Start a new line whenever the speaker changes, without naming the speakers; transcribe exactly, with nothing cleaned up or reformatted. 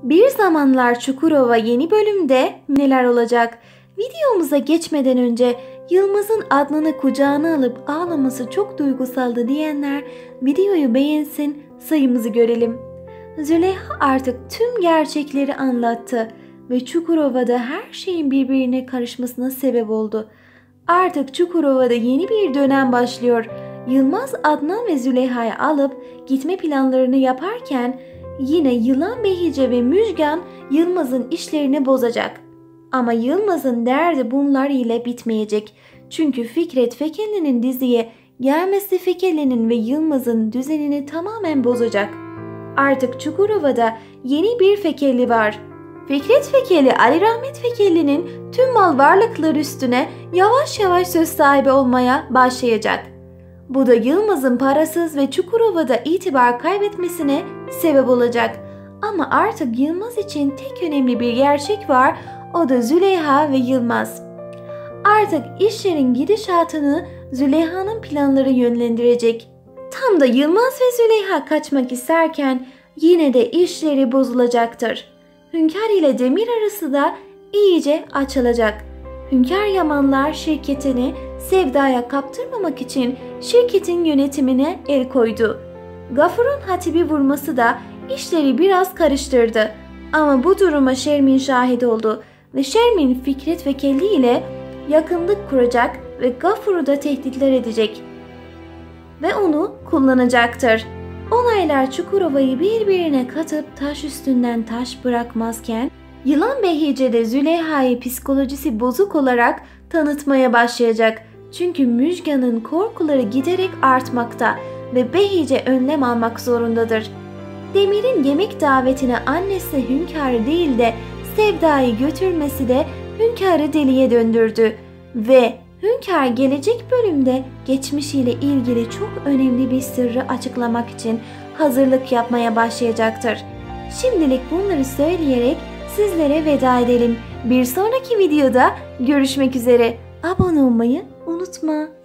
Bir Zamanlar Çukurova yeni bölümde neler olacak? Videomuza geçmeden önce Yılmaz'ın Adnan'ı kucağına alıp ağlaması çok duygusaldı diyenler videoyu beğensin, sayımızı görelim. Züleyha artık tüm gerçekleri anlattı ve Çukurova'da her şeyin birbirine karışmasına sebep oldu. Artık Çukurova'da yeni bir dönem başlıyor. Yılmaz Adnan ve Züleyha'yı alıp gitme planlarını yaparken yine Yılan Behice ve Müjgan Yılmaz'ın işlerini bozacak. Ama Yılmaz'ın derdi bunlar ile bitmeyecek. Çünkü Fikret Fekeli'nin diziye gelmesi Fekeli'nin ve Yılmaz'ın düzenini tamamen bozacak. Artık Çukurova'da yeni bir Fekeli var. Fikret Fekeli, Ali Rahmet Fekeli'nin tüm mal varlıkları üstüne yavaş yavaş söz sahibi olmaya başlayacak. Bu da Yılmaz'ın parasız ve Çukurova'da itibar kaybetmesine sebep olacak. Ama artık Yılmaz için tek önemli bir gerçek var, o da Züleyha ve Yılmaz. Artık işlerin gidişatını Züleyha'nın planları yönlendirecek. Tam da Yılmaz ve Züleyha kaçmak isterken yine de işleri bozulacaktır. Hünkar ile Demir arası da iyice açılacak. Hünkar Yamanlar şirketini Sevda'ya kaptırmamak için şirketin yönetimine el koydu. Gafur'un Hatip'i vurması da işleri biraz karıştırdı. Ama bu duruma Şermin şahit oldu ve Şermin Fikret Fekeli ile yakınlık kuracak ve Gafur'u da tehditler edecek ve onu kullanacaktır. Olaylar Çukurova'yı birbirine katıp taş üstünden taş bırakmazken Yılan Behice de Züleyha'yı psikolojisi bozuk olarak tanıtmaya başlayacak. Çünkü Müjgan'ın korkuları giderek artmakta ve Behice önlem almak zorundadır. Demir'in yemek davetine annesi Hünkar'ı değil de Sevda'yı götürmesi de Hünkar'ı deliye döndürdü ve Hünkar gelecek bölümde geçmişiyle ilgili çok önemli bir sırrı açıklamak için hazırlık yapmaya başlayacaktır. Şimdilik bunları söyleyerek sizlere veda edelim. Bir sonraki videoda görüşmek üzere. Abone olmayı unutma.